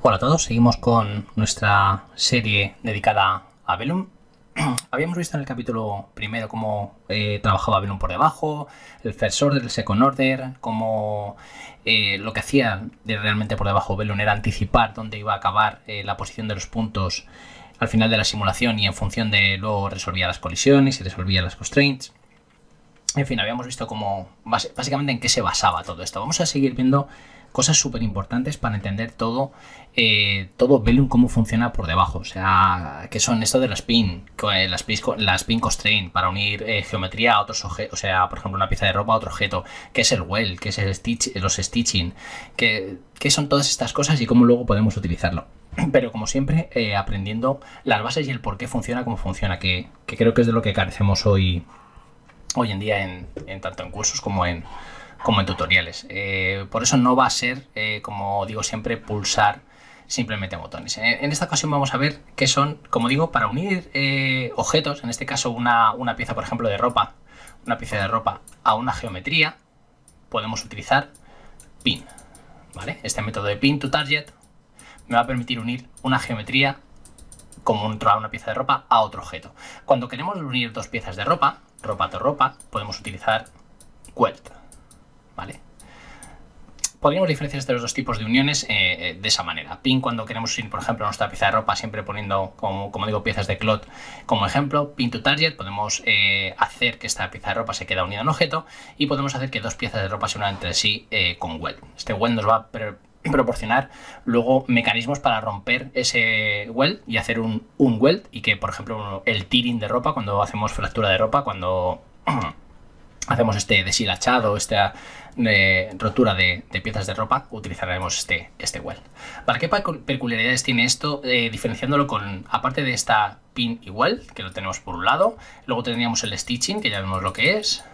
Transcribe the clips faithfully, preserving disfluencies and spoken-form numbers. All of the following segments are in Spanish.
Hola a todos, seguimos con nuestra serie dedicada a Vellum. Habíamos visto en el capítulo primero cómo eh, trabajaba Vellum por debajo, el first order, el second order, cómo eh, lo que hacía de realmente por debajo Vellum era anticipar dónde iba a acabar eh, la posición de los puntos al final de la simulación y en función de luego resolvía las colisiones y resolvía las constraints. En fin, habíamos visto cómo básicamente en qué se basaba todo esto. Vamos a seguir viendo cosas súper importantes para entender todo, eh, todo Vellum, cómo funciona por debajo. O sea, que son esto de las pin, las pin, las pin constraint para unir eh, geometría a otros objetos. O sea, por ejemplo, una pieza de ropa a otro objeto. ¿Qué es el weld? ¿Qué es el stitch, los stitching? ¿Qué, qué son todas estas cosas y cómo luego podemos utilizarlo? Pero como siempre, eh, aprendiendo las bases y el por qué funciona como funciona, que, que creo que es de lo que carecemos hoy. hoy en día en, en tanto en cursos como en, como en tutoriales. Eh, por eso no va a ser, eh, como digo siempre, pulsar simplemente botones. En, en esta ocasión vamos a ver qué son, como digo, para unir eh, objetos, en este caso una, una pieza, por ejemplo, de ropa, una pieza de ropa a una geometría, podemos utilizar pin, ¿vale? Este método de pin to target me va a permitir unir una geometría como una pieza de ropa a otro objeto. Cuando queremos unir dos piezas de ropa, ropa a ropa, podemos utilizar weld, ¿vale? Podríamos diferenciar estos dos tipos de uniones eh, de esa manera. Pin cuando queremos unir, por ejemplo, nuestra pieza de ropa, siempre poniendo, como, como digo, piezas de cloth como ejemplo. Pin to target, podemos eh, hacer que esta pieza de ropa se quede unida a un objeto y podemos hacer que dos piezas de ropa se unan entre sí eh, con weld. Este weld nos va a proporcionar luego mecanismos para romper ese weld y hacer un, un weld y que, por ejemplo, el tearing de ropa, cuando hacemos fractura de ropa, cuando hacemos este deshilachado, esta eh, rotura de, de piezas de ropa, utilizaremos este, este weld. ¿Para qué peculiaridades tiene esto? Eh, diferenciándolo con, aparte de esta pin y weld, que lo tenemos por un lado, luego tendríamos el stitching, que ya vemos lo que es,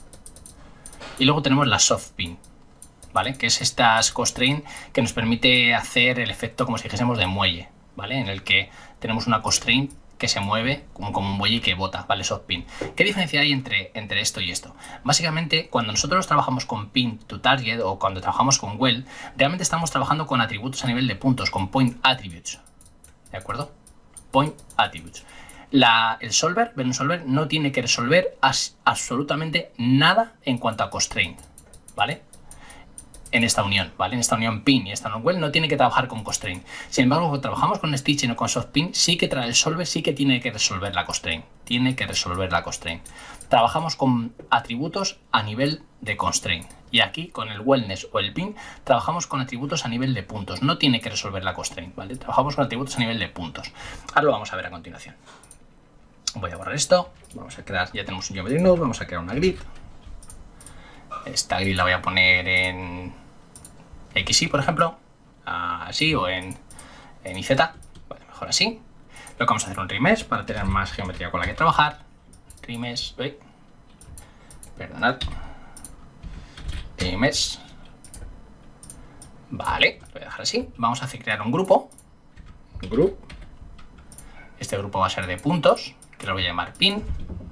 y luego tenemos la soft pin, ¿vale? Que es estas constraint que nos permite hacer el efecto como si dijésemos de muelle, ¿vale? En el que tenemos una constraint que se mueve como, como un muelle y que bota, ¿vale? Soft pin. ¿Qué diferencia hay entre, entre esto y esto? Básicamente, cuando nosotros trabajamos con pin to target o cuando trabajamos con weld, realmente estamos trabajando con atributos a nivel de puntos, con point attributes, ¿de acuerdo? Point attributes. La, el solver, Vellum solver, no tiene que resolver as, absolutamente nada en cuanto a constraint, ¿vale? En esta unión, ¿vale? En esta unión pin y esta unión weld no tiene que trabajar con constraint. Sin embargo, cuando trabajamos con stitching o con soft pin, sí que trae el solver, sí que tiene que resolver la constraint. Tiene que resolver la constraint. Trabajamos con atributos a nivel de constraint. Y aquí, con el weldness o el pin, trabajamos con atributos a nivel de puntos. No tiene que resolver la constraint, ¿vale? Trabajamos con atributos a nivel de puntos. Ahora lo vamos a ver a continuación. Voy a borrar esto. Vamos a crear, ya tenemos un geometry node, vamos a crear una grid. Esta grid la voy a poner en X Y, por ejemplo, así, o en, en Y Z, vale, mejor así. Lo que vamos a hacer un remesh para tener más geometría con la que trabajar. Remesh, uy, perdonad. Remesh. Vale, lo voy a dejar así. Vamos a hacer crear un grupo. Group. Este grupo va a ser de puntos, que lo voy a llamar pin.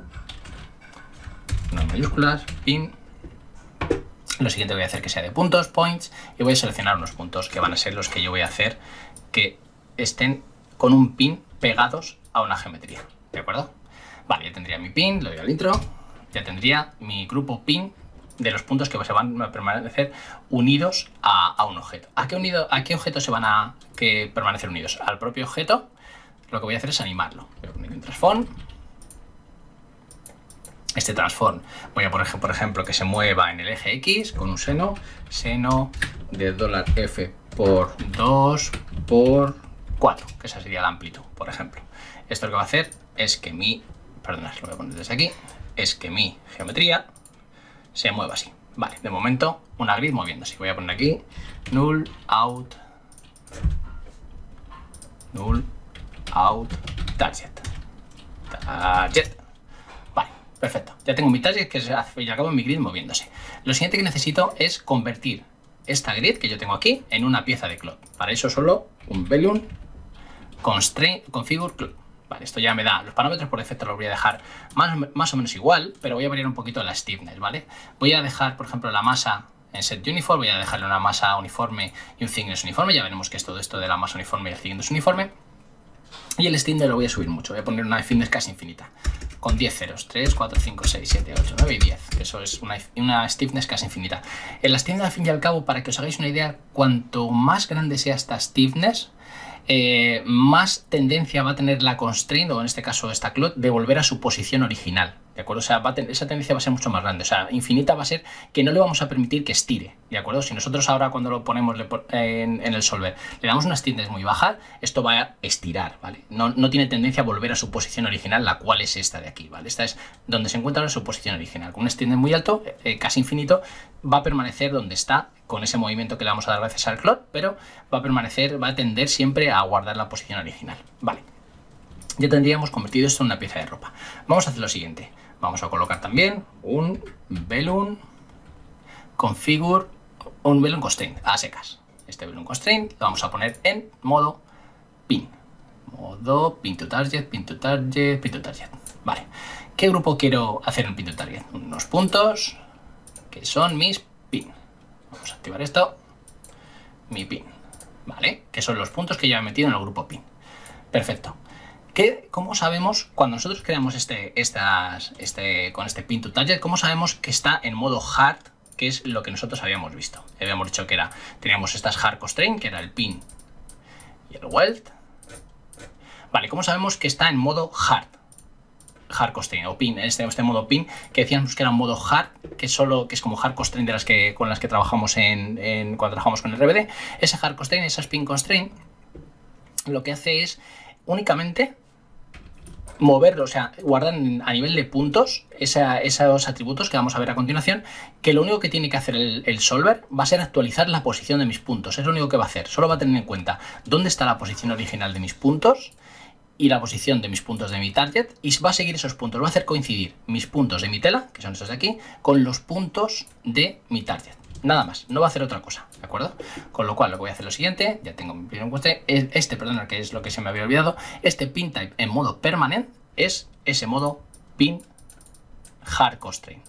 No mayúsculas, pin. Lo siguiente voy a hacer que sea de puntos, points, y voy a seleccionar unos puntos que van a ser los que yo voy a hacer que estén con un pin pegados a una geometría, ¿de acuerdo? Vale, ya tendría mi pin, le doy al intro, ya tendría mi grupo pin de los puntos que se van a permanecer unidos a, a un objeto. ¿A qué, unido, ¿A qué objeto se van a que permanecer unidos? Al propio objeto. Lo que voy a hacer es animarlo. Voy a poner un transform. Este transform voy a poner, por ejemplo, que se mueva en el eje X con un seno, seno de $f por dos por cuatro, que esa sería la amplitud, por ejemplo. Esto lo que va a hacer es que mi, perdón, lo voy a poner desde aquí, es que mi geometría se mueva así. Vale, de momento una grid moviéndose. Voy a poner aquí null out, null out target, target. Perfecto, ya tengo mi target que al fin y al cabo mi grid moviéndose. Lo siguiente que necesito es convertir esta grid que yo tengo aquí en una pieza de cloth. Para eso solo un Vellum constraint configure cloth. Vale, esto ya me da los parámetros por defecto, los voy a dejar más, más o menos igual, pero voy a variar un poquito la stiffness, ¿vale? Voy a dejar, por ejemplo, la masa en set uniform, voy a dejarle una masa uniforme y un thickness uniforme, ya veremos qué es todo esto de la masa uniforme y el thickness uniforme. Y el stiffness lo voy a subir mucho, voy a poner una stiffness casi infinita, con diez ceros, tres, cuatro, cinco, seis, siete, ocho, nueve y diez, que eso es una, una stiffness casi infinita. En la stiffness, al fin y al cabo, para que os hagáis una idea, cuanto más grande sea esta stiffness, eh, más tendencia va a tener la constraint, o en este caso esta clot, de volver a su posición original, ¿de acuerdo? O sea, va a tener, esa tendencia va a ser mucho más grande, o sea, infinita va a ser que no le vamos a permitir que estire, ¿de acuerdo? Si nosotros ahora cuando lo ponemos en, en el solver le damos una stiffness muy baja, esto va a estirar, ¿vale? No, no tiene tendencia a volver a su posición original, la cual es esta de aquí, ¿vale? Esta es donde se encuentra en su posición original. Con un stiffness muy alto, eh, casi infinito, va a permanecer donde está con ese movimiento que le vamos a dar gracias al clot, pero va a permanecer, va a tender siempre a guardar la posición original, ¿vale? Ya tendríamos convertido esto en una pieza de ropa. Vamos a hacer lo siguiente. Vamos a colocar también un Balloon Configure, un Balloon Constraint a secas. Este Balloon Constraint lo vamos a poner en modo pin. Modo pin to target, pin to target, pin to target. Vale. ¿Qué grupo quiero hacer en pin to target? Unos puntos que son mis pin. Vamos a activar esto. Mi pin. Vale. Que son los puntos que ya he metido en el grupo pin. Perfecto. ¿Qué, ¿Cómo sabemos, cuando nosotros creamos este, estas, este, con este pin to target, cómo sabemos que está en modo hard, que es lo que nosotros habíamos visto? Habíamos dicho que era, teníamos estas hard constraint, que era el pin y el weld. Vale, ¿cómo sabemos que está en modo hard? Hard constraint o pin, este, este modo pin, que decíamos que era un modo hard, que solo que es como hard constraint de las que, con las que trabajamos en, en, cuando trabajamos con el R B D. Ese hard constraint, esas pin constraint, lo que hace es únicamente moverlo, o sea, guardar a nivel de puntos esa, esos atributos que vamos a ver a continuación, que lo único que tiene que hacer el, el solver va a ser actualizar la posición de mis puntos. Es lo único que va a hacer. Solo va a tener en cuenta dónde está la posición original de mis puntos y la posición de mis puntos de mi target, y va a seguir esos puntos. Va a hacer coincidir mis puntos de mi tela, que son estos de aquí, con los puntos de mi target. Nada más, no va a hacer otra cosa, ¿de acuerdo? Con lo cual lo que voy a hacer lo siguiente, ya tengo mi pin en este, este, perdón, que es lo que se me había olvidado, este pin type en modo permanent es ese modo pin hard constraint.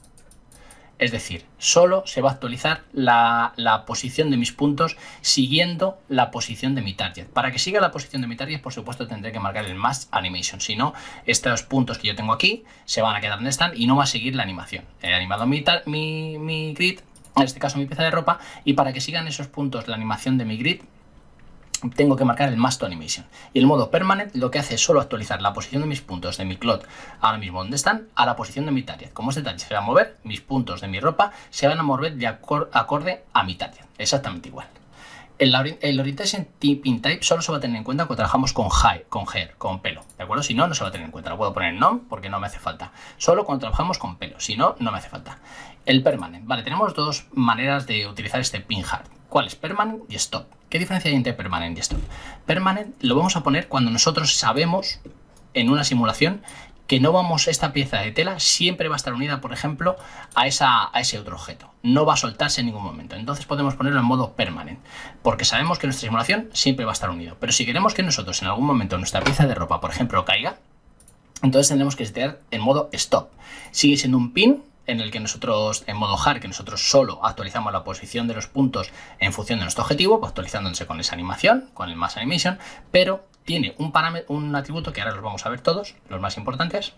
Es decir, solo se va a actualizar la, la posición de mis puntos siguiendo la posición de mi target. Para que siga la posición de mi target, por supuesto, tendré que marcar el Match Animation. Si no, estos puntos que yo tengo aquí se van a quedar donde están y no va a seguir la animación. He animado mi, mi, mi grid, en este caso mi pieza de ropa, y para que sigan esos puntos la animación de mi grid, tengo que marcar el Match to Animation. Y el modo Permanent lo que hace es solo actualizar la posición de mis puntos de mi clot, ahora mismo donde están, a la posición de mi target. Como este target se va a mover, mis puntos de mi ropa se van a mover de acor acorde a mi target. Exactamente igual. El, el Orientation Pin Type solo se va a tener en cuenta cuando trabajamos con hair, con hair, con pelo, ¿de acuerdo? Si no, no se va a tener en cuenta. Lo puedo poner en none porque no me hace falta. Solo cuando trabajamos con pelo, si no, no me hace falta. El Permanent. Vale, tenemos dos maneras de utilizar este Pin Hard. ¿Cuál es? Permanent y Stop. ¿Qué diferencia hay entre Permanent y Stop? Permanent lo vamos a poner cuando nosotros sabemos en una simulación que no vamos, esta pieza de tela siempre va a estar unida, por ejemplo, a, esa, a ese otro objeto. No va a soltarse en ningún momento. Entonces podemos ponerlo en modo permanent, porque sabemos que nuestra simulación siempre va a estar unido. Pero si queremos que nosotros en algún momento nuestra pieza de ropa, por ejemplo, caiga, entonces tendremos que estar en modo stop. Sigue siendo un pin en el que nosotros, en modo hard, que nosotros solo actualizamos la posición de los puntos en función de nuestro objetivo, pues actualizándose con esa animación, con el Match Animation, pero tiene un parámetro, un atributo que ahora los vamos a ver todos, los más importantes.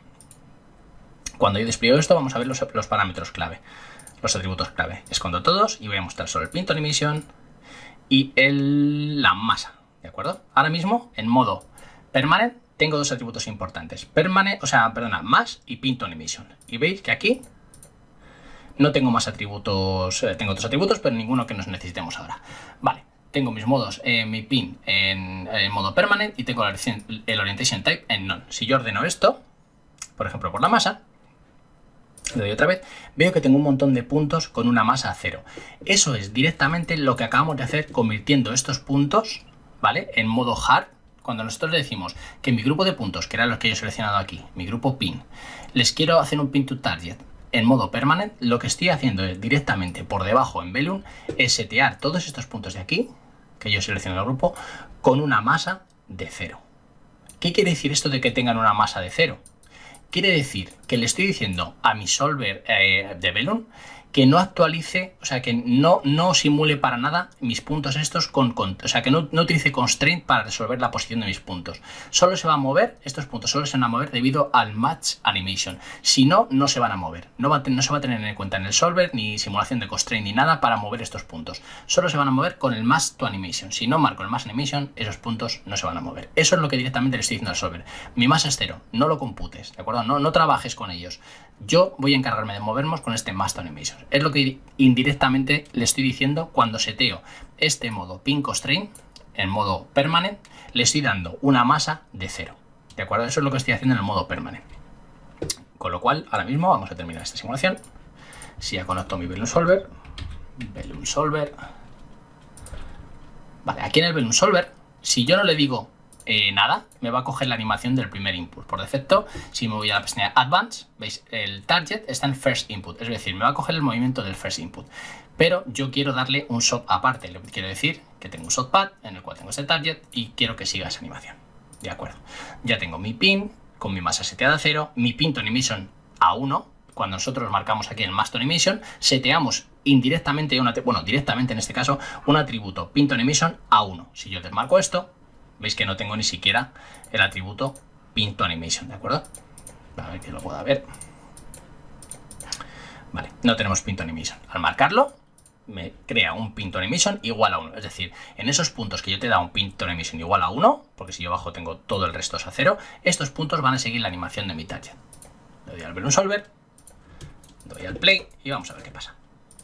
Cuando yo despliego esto, vamos a ver los, los parámetros clave, los atributos clave. Escondo todos y voy a mostrar solo el Pin to Animation y el, la masa, ¿de acuerdo? Ahora mismo, en modo permanent, tengo dos atributos importantes. Permanent, o sea, perdona, Match y Pin to Animation. Y veis que aquí no tengo más atributos, eh, tengo otros atributos, pero ninguno que nos necesitemos ahora. Vale. Tengo mis modos, eh, mi pin en, en modo permanent y tengo el, el orientation type en none. Si yo ordeno esto, por ejemplo por la masa, le doy otra vez, veo que tengo un montón de puntos con una masa cero. Eso es directamente lo que acabamos de hacer convirtiendo estos puntos, ¿vale?, en modo hard. Cuando nosotros le decimos que mi grupo de puntos, que eran los que yo he seleccionado aquí, mi grupo pin, les quiero hacer un pin to target en modo permanent, lo que estoy haciendo es directamente por debajo en Balloon es setear todos estos puntos de aquí, que yo selecciono el grupo, con una masa de cero. ¿Qué quiere decir esto de que tengan una masa de cero? Quiere decir que le estoy diciendo a mi solver eh, de Balloon que no actualice, o sea, que no, no simule para nada mis puntos estos con, con o sea, que no, no utilice constraint para resolver la posición de mis puntos. Solo se va a mover, estos puntos solo se van a mover debido al match animation. Si no, no se van a mover. No, va a, no se va a tener en cuenta en el solver ni simulación de constraint ni nada para mover estos puntos. Solo se van a mover con el match to animation. Si no marco el match animation, esos puntos no se van a mover. Eso es lo que directamente le estoy diciendo al solver. Mi masa es cero, no lo computes, ¿de acuerdo? No, no trabajes con ellos. Yo voy a encargarme de movernos con este match to animation. Es lo que indirectamente le estoy diciendo cuando seteo este modo pin constraint en modo permanent, le estoy dando una masa de cero. ¿De acuerdo? Eso es lo que estoy haciendo en el modo permanent. Con lo cual, ahora mismo vamos a terminar esta simulación. Si ya conecto mi Balloon Solver, Balloon Solver. Vale, aquí en el Balloon Solver, si yo no le digo Eh, nada, me va a coger la animación del primer input. Por defecto, si me voy a la pestaña Advanced, veis, el target está en First Input, es decir, me va a coger el movimiento del First Input. Pero yo quiero darle un sub aparte, lo que quiero decir que tengo un subpad en el cual tengo este target y quiero que siga esa animación. De acuerdo, ya tengo mi pin con mi masa seteada a cero, mi pin to animation a uno. Cuando nosotros marcamos aquí el match to animation, seteamos indirectamente, una, bueno, directamente en este caso, un atributo pin to animation a uno. Si yo desmarco esto, veis que no tengo ni siquiera el atributo pin to animation, ¿de acuerdo? A ver que lo pueda ver. Vale, no tenemos pin to animation. Al marcarlo, me crea un pin to animation igual a uno. Es decir, en esos puntos que yo te he dado un pin to animation igual a uno, porque si yo abajo tengo todo el resto a cero, estos puntos van a seguir la animación de mi target. Le doy al Balloon Solver, doy al play y vamos a ver qué pasa.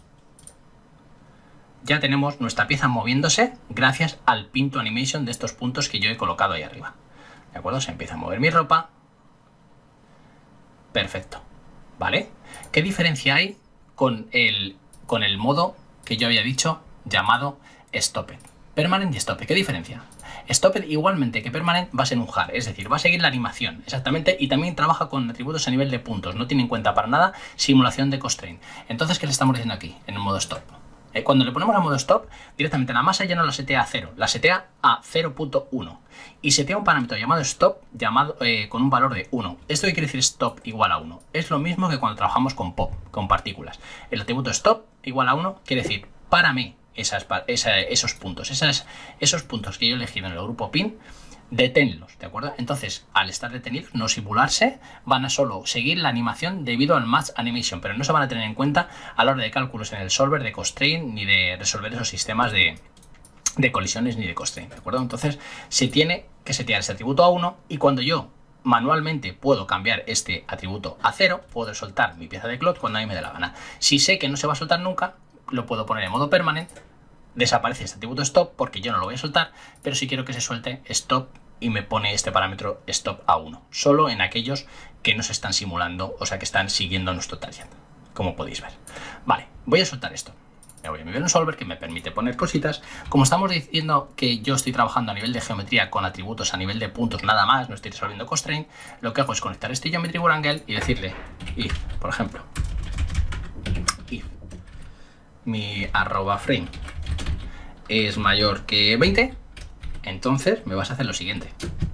Ya tenemos nuestra pieza moviéndose gracias al pin to animation de estos puntos que yo he colocado ahí arriba. ¿De acuerdo? Se empieza a mover mi ropa. Perfecto. ¿Vale? ¿Qué diferencia hay con el, con el modo que yo había dicho llamado Stopped? Permanent y Stopped. ¿Qué diferencia? Stopped igualmente que Permanent va a ser un jar, es decir, va a seguir la animación, exactamente, y también trabaja con atributos a nivel de puntos. No tiene en cuenta para nada simulación de constraint. Entonces, ¿qué le estamos diciendo aquí en el modo Stop? Cuando le ponemos a modo stop, directamente la masa ya no la setea a cero, la setea a cero punto uno y setea un parámetro llamado stop llamado, eh, con un valor de uno. ¿Esto qué quiere decir stop igual a uno? Es lo mismo que cuando trabajamos con pop, con partículas. El atributo stop igual a uno quiere decir párame esas, esa, esos puntos, esas, esos puntos que yo he elegido en el grupo pin, deténlos, ¿de acuerdo? Entonces, al estar detenidos, no simularse, van a solo seguir la animación debido al match animation, pero no se van a tener en cuenta a la hora de cálculos en el solver de constraint ni de resolver esos sistemas de, de colisiones ni de constraint, ¿de acuerdo? Entonces, se tiene que setear ese atributo a uno y cuando yo manualmente puedo cambiar este atributo a cero, puedo soltar mi pieza de clock cuando a mí me dé la gana. Si sé que no se va a soltar nunca, lo puedo poner en modo permanent. Desaparece este atributo stop porque yo no lo voy a soltar, pero si quiero que se suelte, stop, y me pone este parámetro stop a uno, solo en aquellos que no se están simulando, o sea que están siguiendo nuestro target, como podéis ver. Vale, voy a soltar esto. Me voy a mi Balloon Solver que me permite poner cositas. Como estamos diciendo que yo estoy trabajando a nivel de geometría con atributos a nivel de puntos nada más, no estoy resolviendo constraint, lo que hago es conectar este Geometry Wrangle y decirle if, por ejemplo, if mi arroba frame es mayor que veinte, entonces me vas a hacer lo siguiente.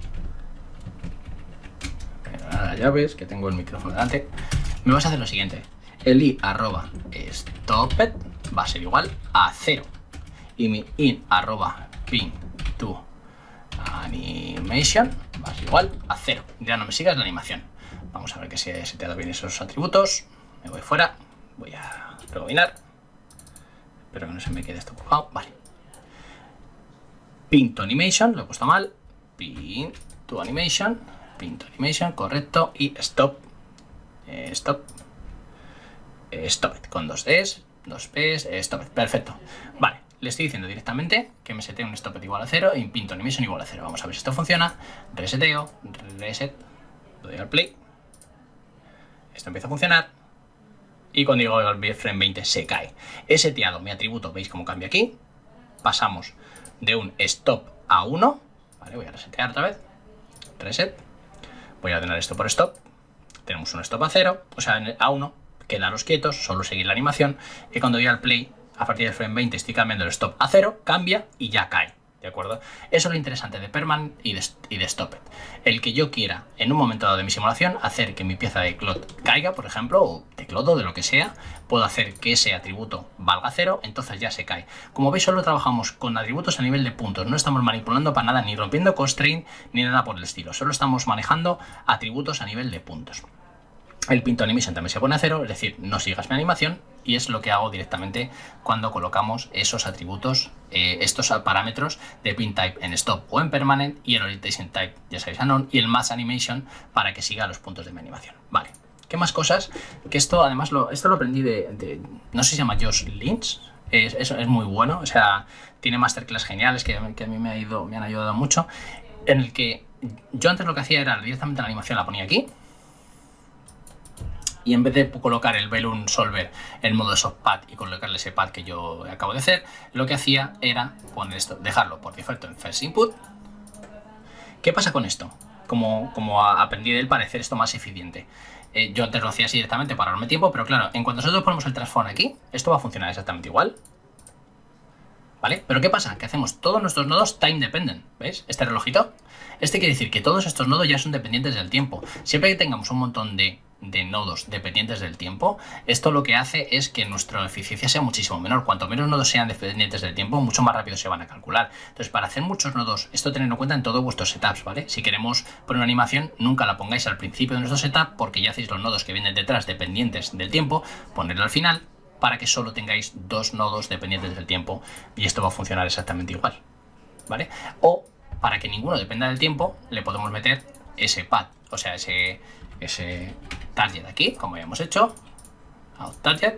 Ahora ya ves que tengo el micrófono delante. Me vas a hacer lo siguiente. El i arroba stopped va a ser igual a cero. Y mi in arroba pin to animation va a ser igual a cero. Ya no me sigas la animación. Vamos a ver que se ha seteado bien esos atributos. Me voy fuera. Voy a rebobinar. Espero que no se me quede esto pujado. Vale. Pin to animation, lo he puesto mal. Pin to animation. Pin to animation, correcto. Y stop. Eh, stop. Eh, stop it. Con dos Ds, dos Ps, eh, stop it. Perfecto. Vale, le estoy diciendo directamente que me setee un stop it igual a cero y pin to animation igual a cero. Vamos a ver si esto funciona. Reseteo, reset. Le doy al play. Esto empieza a funcionar. Y cuando digo al frame veinte se cae. He seteado mi atributo, veis cómo cambia aquí. Pasamos de un stop a uno. Vale, voy a resetear otra vez. Reset. Voy a ordenar esto por stop. Tenemos un stop a cero, o sea, a uno. Quedaros quietos, solo seguir la animación. Y cuando doy al play, a partir del frame veinte estoy cambiando el stop a cero, cambia y ya cae. ¿de acuerdo? Eso es lo interesante de permanent y de, y de stopped. El que yo quiera, en un momento dado de mi simulación, hacer que mi pieza de cloud caiga, por ejemplo, o de cloud o de lo que sea, puedo hacer que ese atributo valga cero, entonces ya se cae. Como veis, solo trabajamos con atributos a nivel de puntos, no estamos manipulando para nada, ni rompiendo constraint, ni nada por el estilo, solo estamos manejando atributos a nivel de puntos. El pin to animation también se pone a cero, es decir, no sigas mi animación, y es lo que hago directamente cuando colocamos esos atributos, eh, estos parámetros de pin type en stop o en permanent, y el orientation type, ya sabéis, anon, y el mass animation para que siga los puntos de mi animación. Vale, ¿qué más cosas? Que esto además lo, esto lo aprendí de, de no sé si se llama Josh Lynch, es, es, es muy bueno, o sea, tiene masterclass geniales que, que a mí me, ha ido, me han ayudado mucho, en el que yo antes lo que hacía era directamente la animación la ponía aquí, y en vez de colocar el Balloon Solver en modo soft pad y colocarle ese pad que yo acabo de hacer, lo que hacía era poner esto, dejarlo por defecto en First Input. ¿Qué pasa con esto? Como, como aprendí de él para hacer esto más eficiente. Eh, yo antes lo hacía así directamente para ahorrarme tiempo, pero claro, en cuanto nosotros ponemos el transform aquí, esto va a funcionar exactamente igual. ¿Vale? Pero ¿qué pasa? Que hacemos todos nuestros nodos time dependent. ¿Veis? Este relojito. Este quiere decir que todos estos nodos ya son dependientes del tiempo. Siempre que tengamos un montón de, de nodos dependientes del tiempo, esto lo que hace es que nuestra eficiencia sea muchísimo menor. Cuanto menos nodos sean dependientes del tiempo, mucho más rápido se van a calcular. Entonces, para hacer muchos nodos, esto tenedlo en cuenta en todos vuestros setups, ¿vale? Si queremos poner una animación, nunca la pongáis al principio de nuestro setup, porque ya hacéis los nodos que vienen detrás dependientes del tiempo, ponerlo al final, para que solo tengáis dos nodos dependientes del tiempo, y esto va a funcionar exactamente igual, ¿vale? O para que ninguno dependa del tiempo, le podemos meter ese pad, o sea, ese, ese target aquí, como ya hemos hecho, out target,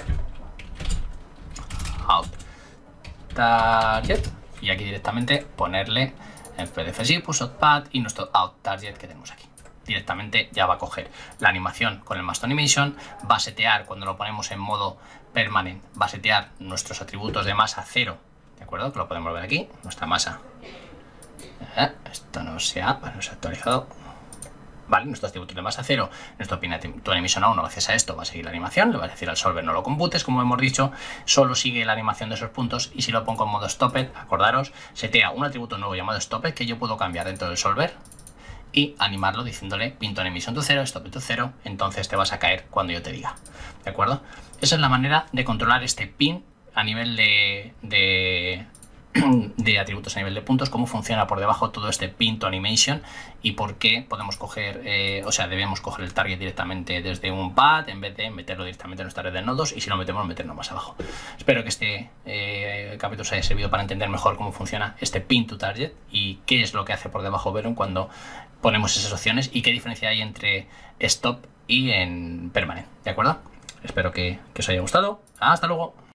out target, y aquí directamente ponerle en P D F S push pad y nuestro out target que tenemos aquí. Directamente ya va a coger la animación con el Master Animation, va a setear cuando lo ponemos en modo permanent, va a setear nuestros atributos de masa cero, ¿de acuerdo? Que lo podemos ver aquí, nuestra masa. Eh, esto no se ha, bueno, no se ha actualizado. Vale, nuestros atributos de masa cero, nuestro pin to animation a uno, gracias a esto va a seguir la animación, le va a decir al solver no lo computes, como hemos dicho, solo sigue la animación de esos puntos, y si lo pongo en modo stopped, acordaros, setea un atributo nuevo llamado stopped que yo puedo cambiar dentro del solver y animarlo diciéndole pin to animation to cero, stop to cero, entonces te vas a caer cuando yo te diga, ¿de acuerdo? Esa es la manera de controlar este pin a nivel de, de, de atributos a nivel de puntos, cómo funciona por debajo todo este pin to animation y por qué podemos coger, eh, o sea, debemos coger el target directamente desde un pad en vez de meterlo directamente en nuestra red de nodos, y si lo metemos, meterlo más abajo. Espero que este eh, capítulo os haya servido para entender mejor cómo funciona este pin to target y qué es lo que hace por debajo Balloon cuando ponemos esas opciones y qué diferencia hay entre stop y en permanent, ¿de acuerdo? Espero que, que os haya gustado. Hasta luego.